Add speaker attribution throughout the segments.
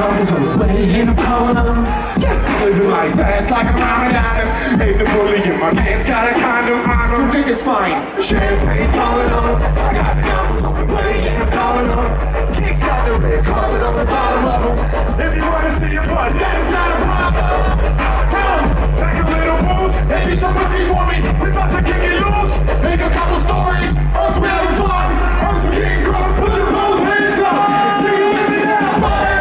Speaker 1: numbers on the way and I'm calling them. Living life fast like a Ramadan. Ain't the bully in my pants, got a condom on them. Think it's fine, champagne falling on. I got the numbers on the way and I'm calling them. Kicks got the red carpet on the bottom of them. If you wanna see your butt, that is not a problem. Tell them, pack a little booze, maybe some whiskey for me. We about to kick it loose, make a couple stories. Us we having fun, us we getting crunk. Put your both hands up, sing it with me now, buddy.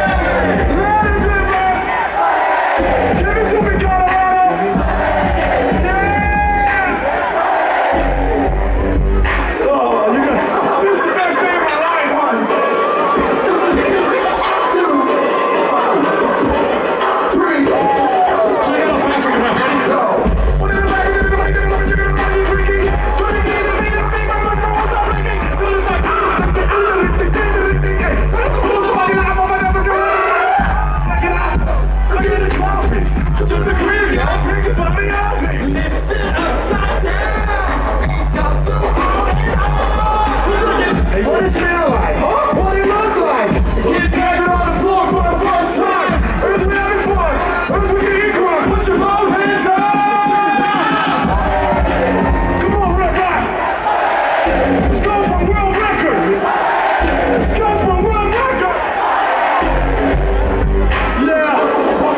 Speaker 1: Give it to me, Colorado! Yeah! Oh, you got, this is the best day of my life, man! 2, 3. Check it out fast, we're gonna ready? Go! What is it like? What is it like? What is it like? What is it like? What is it like? What is it to the crib, y'all brings it by the outfit. Never sit upside down. Got so hard and on. Hey, what does it smell like? Huh? What do you look like? Get dagger on the floor for the first time. Who's we having fun? Who's we getting crunk? Put your both hands up. Come on, Red Rock. Let's go from world record. Let's go from world record. Yeah.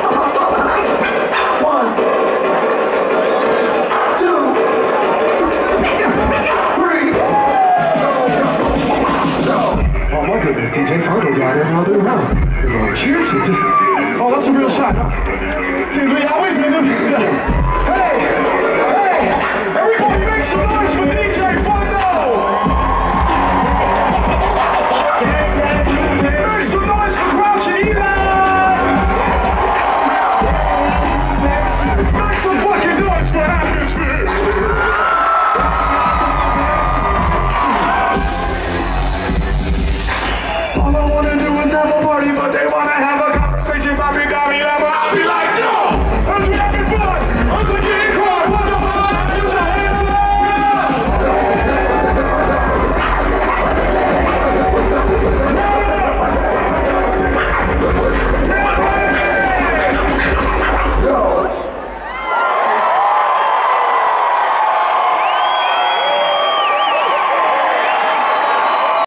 Speaker 1: Oh my goodness, DJ Fargo got it all the way around. Cheers. Oh, that's a real shot. See, we always in them. Hey, everybody make some noise for DJ Fargo.